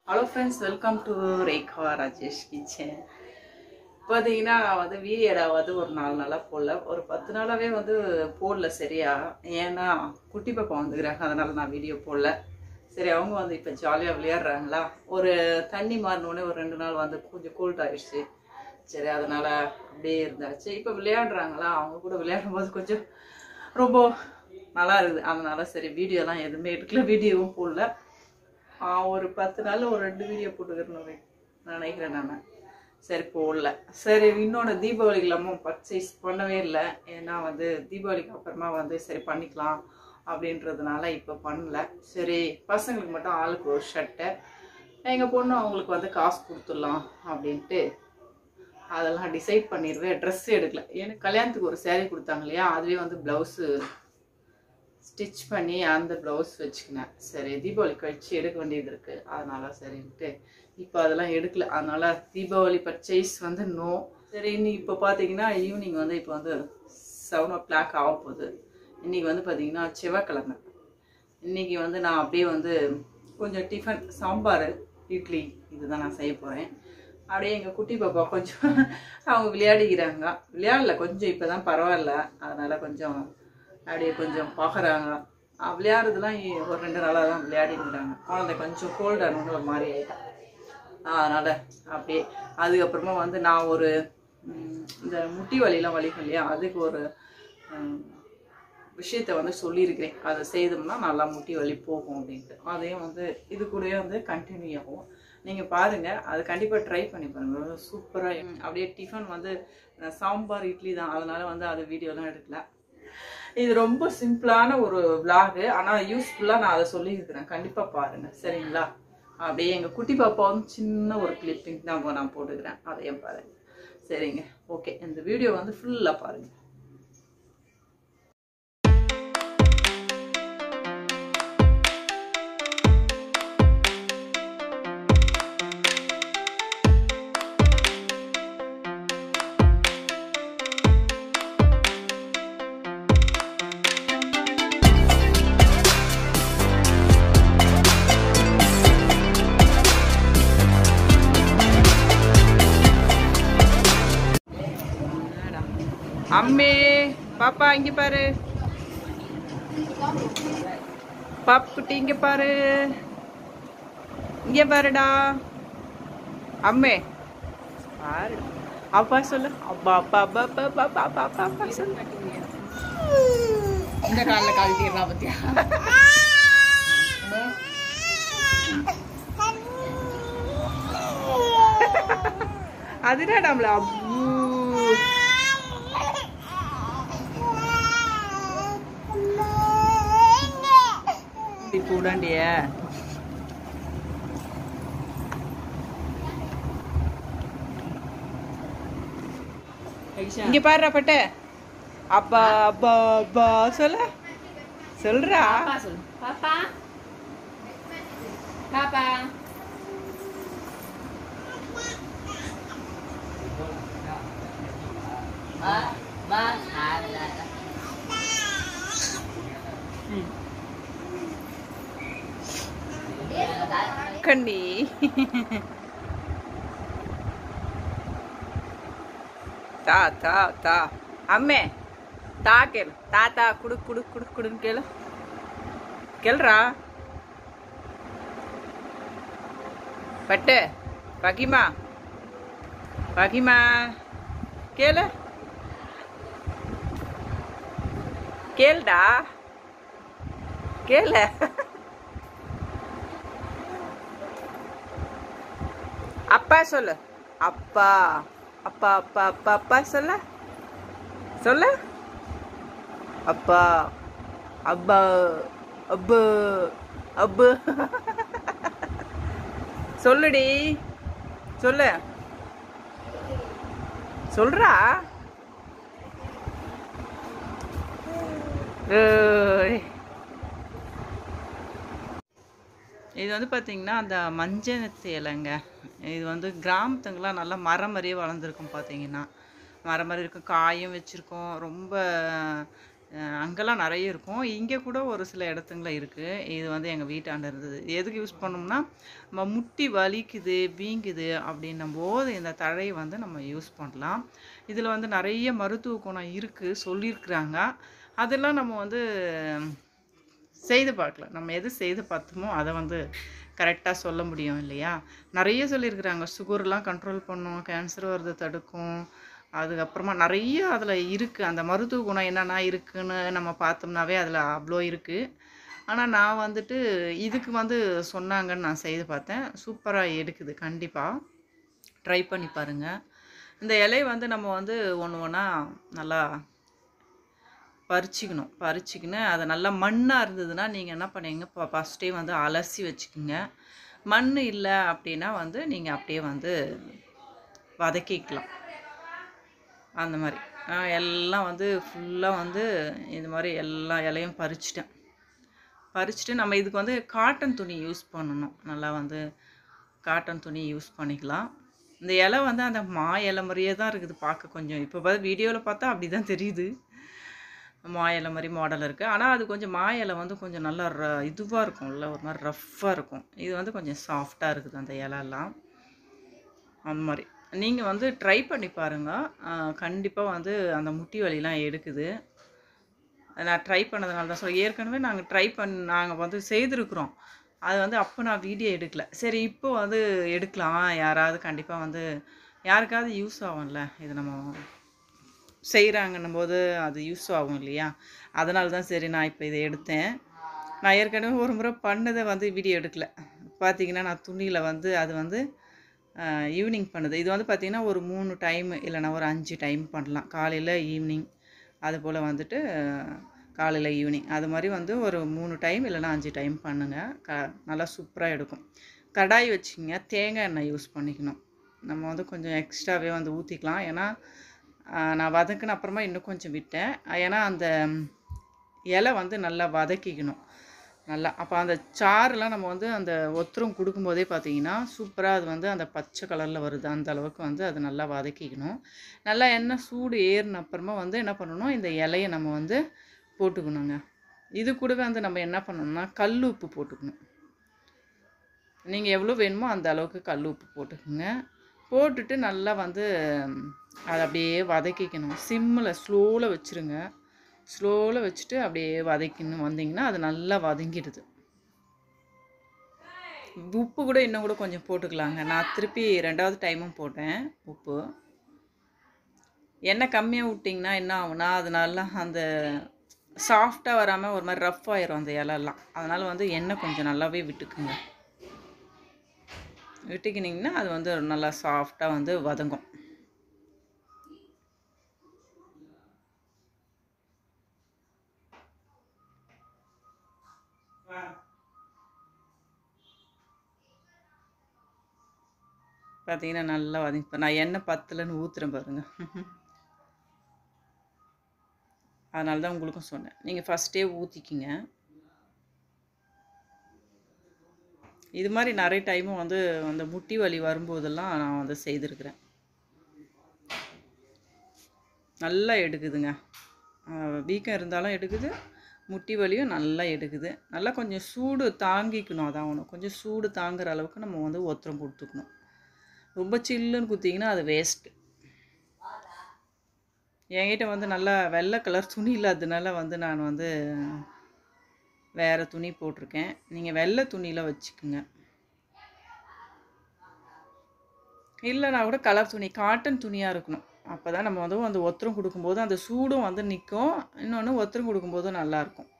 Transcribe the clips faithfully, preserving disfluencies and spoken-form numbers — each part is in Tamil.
Hello friends, welcome to Rekha Rajesh Kitchen. பார்த்தீங்கன்னா நான் வந்து வீடியோட வந்து ஒரு நாலு நாளாக போடல, ஒரு பத்து நாளாகவே வந்து போடல சரியா. ஏன்னா குட்டி பாப்பா வந்துக்கிறாங்க, அதனால நான் வீடியோ போடல. சரி, அவங்க வந்து இப்போ ஜாலியாக விளையாடுறாங்களா, ஒரு தண்ணி மாறினோடனே ஒரு ரெண்டு நாள் வந்து கொஞ்சம் கோல்ட் ஆயிடுச்சு. சரி, அதனால அப்படியே இருந்தாச்சு. இப்போ விளையாடுறாங்களா, அவங்க கூட விளையாடும் போது கொஞ்சம் ரொம்ப நல்லா இருக்குது. அதனால சரி வீடியோலாம் எதுவுமே எடுக்கல, வீடியோவும் போடல. ஒரு பத்து நாள் ஒரு ரெண்டு வீடியோ போட்டுக்கிறேன்னு நினைக்கிறேன் நான். சரி போடல. சரி, இன்னொன்று தீபாவளிக்கு இல்லாமல் பர்ச்சேஸ் பண்ணவே இல்லை. ஏன்னா வந்து தீபாவளிக்கு அப்புறமா வந்து சரி பண்ணிக்கலாம் அப்படின்றதுனால இப்போ பண்ணல. சரி, பசங்களுக்கு மட்டும் ஆளுக்கு ஒரு ஷர்ட்டை, எங்கள் பொண்ணு அவங்களுக்கு வந்து காசு கொடுத்துடலாம் அப்படின்ட்டு அதெல்லாம் டிசைட் பண்ணிடுவேன். ட்ரெஸ் எடுக்கல. எனக்கு கல்யாணத்துக்கு ஒரு சேரீ கொடுத்தாங்க இல்லையா, அதுவே வந்து ப்ளவுஸு ஸ்டிச் பண்ணி அந்த ப்ளவுஸ் வச்சுக்கினேன். சரி, தீபாவளி கழிச்சு எடுக்க வேண்டியது இருக்குது, அதனால சரின்ட்டு இப்போ அதெல்லாம் எடுக்கல. அதனால தீபாவளி பர்ச்சேஸ் வந்து நோ. சரி, இன்னைக்கு இப்போ பார்த்தீங்கன்னா ஈவினிங் வந்து இப்போ வந்து செவன் ஓ கிளாக் ஆக போகுது. இன்றைக்கி வந்து பார்த்தீங்கன்னா செவ்வாய்க்கிழமை. இன்றைக்கி வந்து நான் அப்படியே வந்து கொஞ்சம் டிஃபன், சாம்பார், இட்லி இதுதான் நான் செய்ய போகிறேன். அப்படியே எங்கள் குட்டி பாப்பா கொஞ்சம் அவங்க விளையாடிக்கிறாங்க. விளையாடல கொஞ்சம், இப்போ தான் பரவாயில்ல, அதனால் கொஞ்சம் அப்படியே கொஞ்சம் பார்க்குறாங்க. விளையாடுறதுலாம் ஒரு ரெண்டு நாளாக தான் விளையாடிக்கிறாங்க. குழந்தை கொஞ்சம் கோல்டானு ஒரு மாதிரி ஆகிட்டான், அதனால் அப்படியே. அதுக்கப்புறமா வந்து நான் ஒரு இந்த முட்டி வலிலாம் வலிக்கும் இல்லையா, அதுக்கு ஒரு விஷயத்தை வந்து சொல்லியிருக்கிறேன். அதை செய்தோம்னா நல்லா முட்டி வலி போகும் அப்படின்ட்டு. அதையும் வந்து இது கூடயே வந்து கண்டினியூ ஆகும். நீங்கள் பாருங்கள், அது கண்டிப்பாக ட்ரை பண்ணி பாருங்கள், சூப்பராக. அப்படியே டிஃபன் வந்து சாம்பார் இட்லி தான், அதனால் வந்து அது வீடியோலாம் எடுக்கல. இது ரொம்ப சிம்பிளான ஒரு விளாகு, ஆனால் யூஸ்ஃபுல்லாக நான் அதை சொல்லியிருக்கிறேன். கண்டிப்பாக பாருங்கள் சரிங்களா. அப்படியே எங்கள் குட்டி பாப்பா வந்து சின்ன ஒரு கிளிப்பிங் தான் நான் போட்டுக்கிறேன், அதையும் பாருங்கள் சரிங்க. ஓகே, இந்த வீடியோ வந்து ஃபுல்லாக பாருங்கள். அம்மே பாப்பா இங்க பாரு, பாப்புக்குட்டி இங்க பாரு, இங்க பாருடா. அம்மே பாரு, அப்பா சொல்லு, அப்பா அப்பா அப்பா அப்பா அப்பா அப்பா அப்பா அப்பா சொல்லு. இந்த காலில் கழட்டிடுறா பத்தியா. அதுதான் நம்மள அப்பு చూడండి. இங்க பாருடா பட்ட, அப்பா அப்பா அப்பா சொல்ல சொல்றா. பாப்பா பாப்பா ஆ மா ஆடா கண்ணி. தா தா தா அம்மே தா கேளு, தாத்தா குடு குடு குடு குடுன்னு கேளு, கேளுறா பட்டு. பகிமா பகிமா கேளு, கேளுடா கேளு. அப்பா சொல்லு, அப்பா அப்பா அப்பா அப்பா அப்பா சொல்ல சொல்லு, அப்பா அப்பா அப்பு அப்பு சொல்லுடி சொல்லு சொல்றா. இது வந்து பார்த்தீங்கன்னா அந்த மஞ்சனத்து இலைங்க. இது வந்து கிராமத்துங்கெலாம் நல்லா மரம் மாதிரியே வளர்ந்துருக்கும். பார்த்தீங்கன்னா மரம் மாதிரி இருக்கும், காயும் வச்சுருக்கோம். ரொம்ப அங்கெல்லாம் நிறைய இருக்கும். இங்கே கூட ஒரு சில இடத்துங்கள இருக்குது. இது வந்து எங்கள் வீட்டாண்ட இருந்தது. எதுக்கு யூஸ் பண்ணோம்னா, நம்ம முட்டி வலிக்குது வீங்குது அப்படின்னும் போது இந்த தழையை வந்து நம்ம யூஸ் பண்ணலாம். இதில் வந்து நிறைய மருத்துவ குணம் இருக்குது சொல்லியிருக்கிறாங்க. அதெல்லாம் நம்ம வந்து செய்து பார்க்கலாம். நம்ம எது செய்து பார்த்தோமோ அதை வந்து கரெக்டாக சொல்ல முடியும் இல்லையா? நிறைய சொல்லியிருக்கிறாங்க. சுகர்லாம் கண்ட்ரோல் பண்ணும், கேன்சர் வரது தடுக்கும். அதுக்கப்புறமா நிறைய அதில் இருக்குது. அந்த மருத்துவ குணம் என்னென்னா இருக்குதுன்னு நம்ம பார்த்தோம்னாவே அதில் அவ்வளோ இருக்குது. ஆனால் நான் வந்துட்டு இதுக்கு வந்து சொன்னாங்கன்னு நான் செய்து பார்த்தேன். சூப்பராக எடுக்குது. கண்டிப்பாக ட்ரை பண்ணி பாருங்கள். இந்த இலையை வந்து நம்ம வந்து ஒன்று ஒன்றா நல்லா பறிச்சிக்கணும். பறிச்சிக்கின்னு அதை நல்லா மண்ணாக இருந்ததுன்னா நீங்கள் என்ன பண்ணுவீங்க, இப்போ ஃபஸ்ட்டே வந்து அலசி வச்சுக்கோங்க. மண் இல்லை அப்படின்னா வந்து நீங்கள் அப்படியே வந்து வதக்கிக்கலாம். அந்த மாதிரி எல்லாம் வந்து ஃபுல்லாக வந்து இது மாதிரி எல்லா இலையும் பறிச்சிட்டேன். பறிச்சுட்டு நம்ம இதுக்கு வந்து காட்டன் துணி யூஸ் பண்ணணும். நல்லா வந்து காட்டன் துணி யூஸ் பண்ணிக்கலாம். இந்த இலை வந்து அந்த மா இலை மாதிரியே தான் இருக்குது பார்க்க. கொஞ்சம் இப்போ பார்த்து வீடியோவில் பார்த்தா அப்படி தான் தெரியுது, மா இலை மாதிரி மாடல் இருக்குது. ஆனால் அது கொஞ்சம் மா இலை வந்து கொஞ்சம் நல்லா ர இதுவாக இருக்கும்ல, ஒரு மாதிரி ரஃப்பாக இருக்கும். இது வந்து கொஞ்சம் சாஃப்டாக இருக்குது அந்த இலைலாம். அந்த மாதிரி நீங்கள் வந்து ட்ரை பண்ணி பாருங்கள். கண்டிப்பாக வந்து அந்த முட்டி வலிலாம் எடுக்குது. நான் ட்ரை பண்ணதுனால தான் சொல்ல. ஏற்கனவே நாங்கள் ட்ரை பண்ண நாங்கள் வந்து செய்திருக்கிறோம். அது வந்து அப்போ நான் வீடியோ எடுக்கல. சரி இப்போ வந்து எடுக்கலாம். யாராவது கண்டிப்பாக வந்து யாருக்காவது யூஸ் ஆகும்ல, இது நம்ம செய்கிறாங்கன்னும் போது அது யூஸ் ஆகும் இல்லையா? அதனால தான் சரி நான் இப்போ இதை எடுத்தேன். நான் ஏற்கனவே ஒரு முறை பண்ணதை வந்து வீடியோ எடுக்கல. பார்த்திங்கன்னா நான் துணியில் வந்து அது வந்து ஈவினிங் பண்ணுது. இது வந்து பார்த்திங்கன்னா ஒரு மூணு டைம் இல்லைனா ஒரு அஞ்சு டைம் பண்ணலாம். காலையில் ஈவினிங் அதுபோல் வந்துட்டு காலையில் ஈவினிங் அது மாதிரி வந்து ஒரு மூணு டைம் இல்லைனா அஞ்சு டைம் பண்ணுங்கள். க நல்லா சூப்பராக எடுக்கும். கடாய் வச்சுக்கிங்க. தேங்காய் எண்ணெய் யூஸ் பண்ணிக்கணும். நம்ம வந்து கொஞ்சம் எக்ஸ்ட்ராவே வந்து ஊற்றிக்கலாம். ஏன்னா நான் வதக்கின அப்புறமா இன்னும் கொஞ்சம் விட்டேன். ஏன்னா அந்த இலை வந்து நல்லா வதக்கிக்கணும் நல்லா. அப்போ அந்த சாறுலாம் நம்ம வந்து அந்த ஒத்தரம் கொடுக்கும்போதே பார்த்திங்கன்னா சூப்பராக அது வந்து அந்த பச்சை கலரில் வருது. அந்த அளவுக்கு வந்து அது நல்லா வதக்கிக்கணும். நல்லா எண்ணெய் சூடு ஏறின அப்புறமா வந்து என்ன பண்ணணும், இந்த இலையை நம்ம வந்து போட்டுக்கணுங்க. இது கூடவே வந்து நம்ம என்ன பண்ணணும்னா கல் உப்பு போட்டுக்கணும். நீங்கள் எவ்வளோ வேணுமோ அந்த அளவுக்கு கல் உப்பு போட்டுக்கோங்க. போட்டுட்டு நல்லா வந்து அதை அப்படியே வதக்கிக்கணும். சிம்மில் ஸ்லோவில் வச்சுருங்க. ஸ்லோவில் வச்சுட்டு அப்படியே வதக்கின்னு வந்தீங்கன்னா அது நல்லா வதங்கிடுது. உப்பு கூட இன்னும் கூட கொஞ்சம் போட்டுக்கலாங்க. நான் திருப்பி ரெண்டாவது டைமும் போட்டேன் உப்பு. எண்ணெய் கம்மியாக விட்டிங்கன்னா என்ன ஆகுனா அது நல்லா அந்த சாஃப்டாக வராமல் ஒரு மாதிரி ரஃப் ஆயிரும் அந்த இலெல்லாம். அதனால் வந்து எண்ணெய் கொஞ்சம் நல்லாவே விட்டுக்குங்க. விட்டுக்கினிங்கன்னா அது வந்து நல்லா சாஃப்டாக வந்து வதங்கும். பார்த்தீங்கன்னா நல்லா வதங்கி நான் எண்ணெய் பத்தலைன்னு ஊற்றுறேன் பாருங்கள். அதனால தான் உங்களுக்கும் சொன்னேன், நீங்கள் ஃபஸ்ட்டே ஊற்றிக்கிங்க. இது மாதிரி நிறைய டைமும் வந்து அந்த முட்டி வலி வரும்போதெல்லாம் நான் வந்து செய்திருக்கிறேன். நல்லா எடுக்குதுங்க. வீக்கம் இருந்தாலும் எடுக்குது, முட்டி வலியும் நல்லா எடுக்குது. நல்லா கொஞ்சம் சூடு தாங்கிக்கணும். அதான் ஒன்று, கொஞ்சம் சூடு தாங்குற அளவுக்கு நம்ம வந்து ஒத்தரம் கொடுத்துக்கணும். ரொம்ப சில்லுன்னு குத்திங்கன்னா அது வேஸ்ட்டு. என்கிட்ட வந்து நல்லா வெள்ளை கலர் துணி இல்லாததுனால வந்து நான் வந்து வேறு துணி போட்டிருக்கேன். நீங்கள் வெள்ளை துணியில் வச்சுக்குங்க. இல்லைனா கூட கலர் துணி, காட்டன் துணியாக இருக்கணும். அப்போ தான் நம்ம வந்து அந்த ஒத்தரம் கொடுக்கும்போது அந்த சூடும் வந்து நிற்கும். இன்னொன்று ஒத்தரம் கொடுக்கும்போதும் நல்லாயிருக்கும்.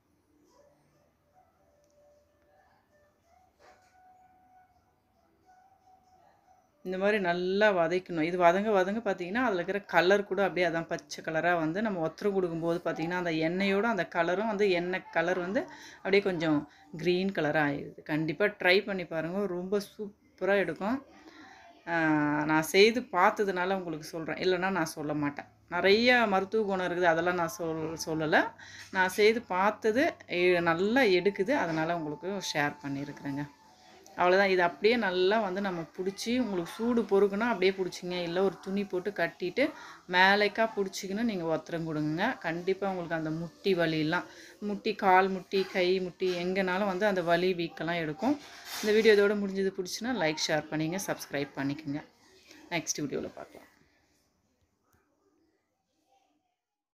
இந்த மாதிரி நல்லா வதக்கணும். இது வதங்க வதங்க பார்த்திங்கன்னா அதில் இருக்கிற கலர் கூட அப்படியே அதான் பச்சை கலராக வந்து நம்ம ஒத்தரம் கொடுக்கும்போது பார்த்திங்கன்னா அந்த எண்ணெயோடு அந்த கலரும் வந்து எண்ணெய் கலர் வந்து அப்படியே கொஞ்சம் க்ரீன் கலராக ஆயிடுது. கண்டிப்பாக ட்ரை பண்ணி பாருங்கள். ரொம்ப சூப்பராக எடுக்கும். நான் செய்து பார்த்ததுனால உங்களுக்கு சொல்கிறேன், இல்லைன்னா நான் சொல்ல மாட்டேன். நிறைய மருத்துவ குணம் இருக்குது, அதெல்லாம் நான் சொல் சொல்லலை. நான் செய்து பார்த்தது நல்லா எடுக்குது, அதனால் உங்களுக்கு ஷேர் பண்ணியிருக்கிறேங்க. அவ்வளோதான். இது அப்படியே நல்லா வந்து நம்ம பிடிச்சி உங்களுக்கு சூடு பொறுக்குன்னா அப்படியே பிடிச்சிங்க, இல்லை ஒரு துணி போட்டு கட்டிட்டு மேலேக்கா பிடிச்சிக்கின்னு நீங்கள் ஒத்தரம் கொடுங்க. கண்டிப்பாக உங்களுக்கு அந்த முட்டி வலியெல்லாம், முட்டி கால் முட்டி கை முட்டி எங்கேனாலும் வந்து அந்த வலி வீக்கெல்லாம் எடுக்கும். இந்த வீடியோ இதோட முடிஞ்சது. பிடிச்சின்னா லைக் ஷேர் பண்ணிங்க, சப்ஸ்கிரைப் பண்ணிக்கோங்க. நெக்ஸ்ட் வீடியோவில் பார்க்கலாம்.